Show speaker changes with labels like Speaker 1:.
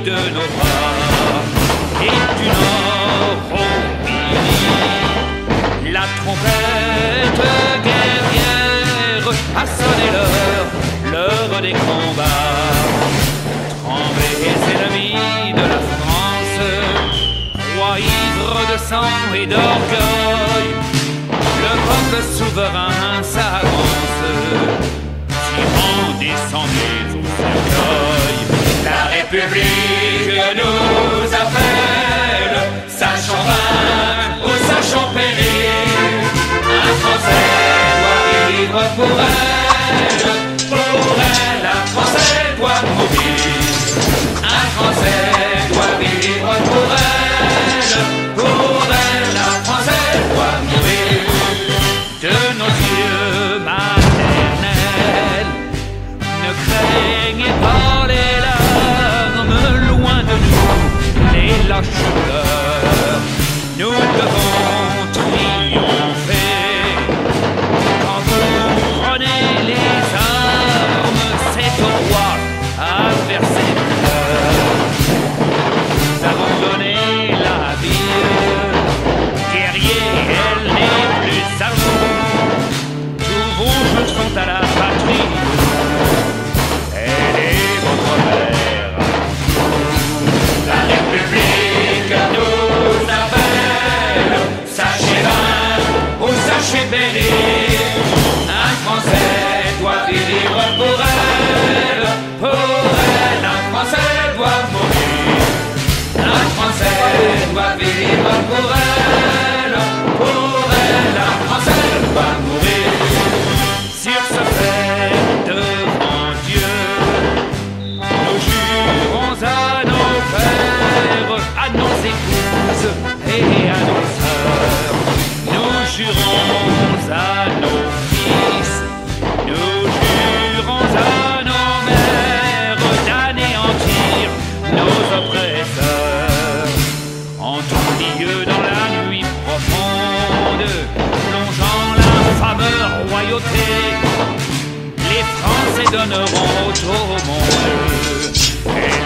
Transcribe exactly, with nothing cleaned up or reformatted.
Speaker 1: de nos pas, et du nord au midi, la trompette guerrière a sonné l'heure, l'heure des combats. Tremblez, ennemis de la France, roi ivre de sang et d'orgueil, le peuple souverain s'avance, tyran descendez au cercueil. La République nous appelle, sachant vaincre ou sachant périr, un Français doit vivre pour elle, pour elle, un Français doit mourir. Un Français doit vivre pour elle, pour elle, un Français doit mourir. De nos yeux maternels, ne craignez pas les larmes, loin de nous les lâches pleurs. Nous devons triompher. Quand vous prenez les armes, c'est au roi à verser le cœur. Nous avons donné la vie, guerriers, elle n'est plus à vous. Tous vos jeux sont à la patrie, elle est votre mère. La République nous appelle, sachez vaincre ou sachez bénir. Un Français doit vivre pour elle, pour elle, un Français doit mourir. Un Français doit vivre pour elle, pour elle, un Français doit mourir. Sur ce fait, devant Dieu, nous jurons à nos pères, à nos épouses et à nos sœurs. Nous jurons à nos fils, nous jurons à nos mères d'anéantir nos oppresseurs. En tout milieu dans la nuit profonde, plongeant l'infâme royauté, les Français donneront au monde. Et